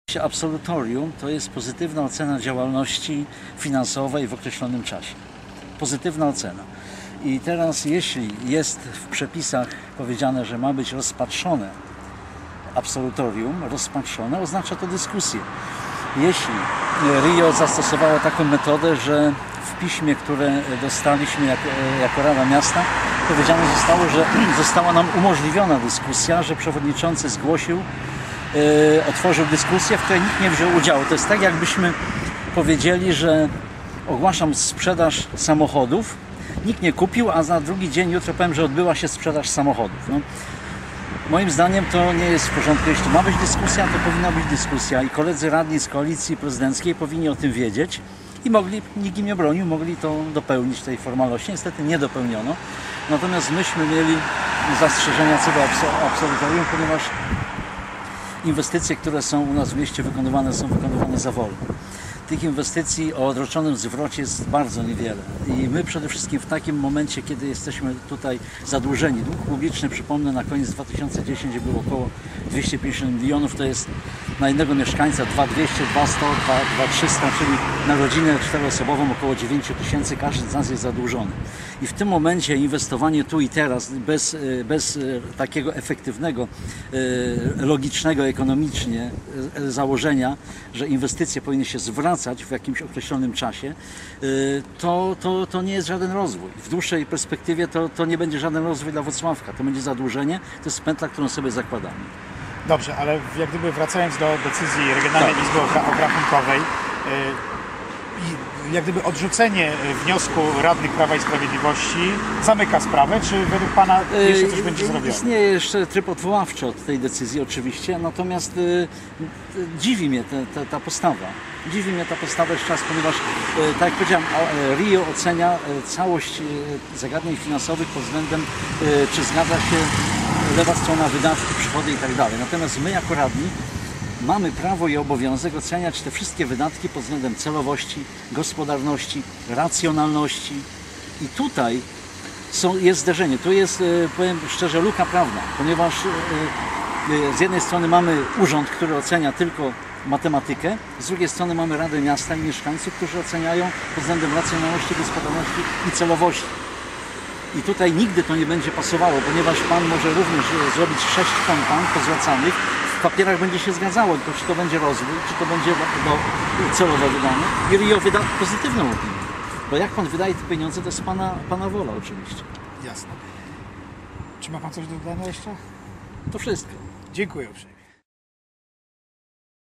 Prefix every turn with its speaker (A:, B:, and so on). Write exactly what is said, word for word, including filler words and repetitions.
A: Absolutorium to jest pozytywna ocena działalności finansowej w określonym czasie. Pozytywna ocena. I teraz jeśli jest w przepisach powiedziane, że ma być rozpatrzone absolutorium, rozpatrzone, oznacza to dyskusję. Jeśli RIO zastosowało taką metodę, że w piśmie, które dostaliśmy jako, jako Rada Miasta, powiedziane zostało, że została nam umożliwiona dyskusja, że przewodniczący zgłosił, yy, otworzył dyskusję, w której nikt nie wziął udziału. To jest tak, jakbyśmy powiedzieli, że ogłaszam sprzedaż samochodów, nikt nie kupił, a na drugi dzień, jutro powiem, że odbyła się sprzedaż samochodów. No. Moim zdaniem to nie jest w porządku. Jeśli ma być dyskusja, to powinna być dyskusja i koledzy radni z koalicji prezydenckiej powinni o tym wiedzieć i mogli, nikt im nie bronił, mogli to dopełnić, tej formalności. Niestety nie dopełniono. Natomiast myśmy mieli zastrzeżenia co do absolutorium, ponieważ inwestycje, które są u nas w mieście wykonywane, są wykonywane za wolno. Tych inwestycji o odroczonym zwrocie jest bardzo niewiele i my przede wszystkim w takim momencie, kiedy jesteśmy tutaj zadłużeni, dług publiczny, przypomnę, na koniec dwa tysiące dziesiątego był około dwieście pięćdziesiąt milionów, to jest na jednego mieszkańca dwa tysiące dwieście, dwa tysiące sto, dwa tysiące trzysta, czyli na rodzinę czteroosobową około dziewięć tysięcy, każdy z nas jest zadłużony. I w tym momencie inwestowanie tu i teraz, bez, bez takiego efektywnego, logicznego, ekonomicznie założenia, że inwestycje powinny się zwracać w jakimś określonym czasie, to, to, to nie jest żaden rozwój. W dłuższej perspektywie to, to nie będzie żaden rozwój dla Włocławka. To będzie zadłużenie, to jest pętla, którą sobie zakładamy.
B: Dobrze, ale jak gdyby wracając do decyzji Regionalnej tak. Izby Obrachunkowej, jak gdyby odrzucenie wniosku radnych Prawa i Sprawiedliwości zamyka sprawę, czy według Pana jeszcze coś będzie zrobione?
A: Istnieje jeszcze tryb odwoławczy od tej decyzji oczywiście, natomiast y, y, dziwi mnie te, te, ta postawa. Dziwi mnie ta postawa jeszcze raz, ponieważ y, tak jak powiedziałem, RIO ocenia całość y, zagadnień finansowych pod względem, y, czy zgadza się lewa strona wydatki, przychody i tak dalej. Natomiast my jako radni mamy prawo i obowiązek oceniać te wszystkie wydatki pod względem celowości, gospodarności, racjonalności i tutaj są, jest zderzenie. Tu jest, powiem szczerze, luka prawna, ponieważ z jednej strony mamy urząd, który ocenia tylko matematykę, z drugiej strony mamy Radę Miasta i mieszkańców, którzy oceniają pod względem racjonalności, gospodarności i celowości. I tutaj nigdy to nie będzie pasowało, ponieważ Pan może również zrobić sześć fontan pozłacanych, w papierach będzie się zgadzało, tylko czy to będzie rozwój, czy to będzie do, do celowo wydane. I RIO wyda pozytywną opinię. Bo jak Pan wydaje te pieniądze, to jest Pana, pana wola oczywiście.
B: Jasne. Czy ma Pan coś do dodania jeszcze?
A: To wszystko.
B: Dziękuję uprzejmie.